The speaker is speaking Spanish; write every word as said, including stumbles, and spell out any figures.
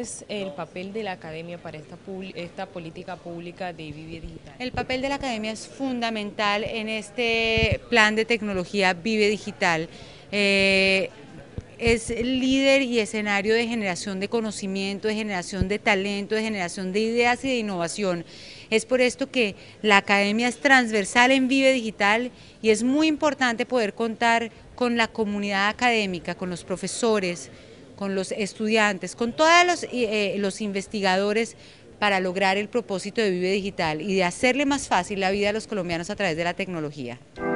es el papel de la academia para esta, esta política pública de Vive Digital? El papel de la academia es fundamental en este plan de tecnología Vive Digital. Eh, es líder y escenario de generación de conocimiento, de generación de talento, de generación de ideas y de innovación. Es por esto que la academia es transversal en Vive Digital y es muy importante poder contar con la comunidad académica, con los profesores, con los estudiantes, con todos los, eh, los investigadores para lograr el propósito de Vive Digital y de hacerle más fácil la vida a los colombianos a través de la tecnología.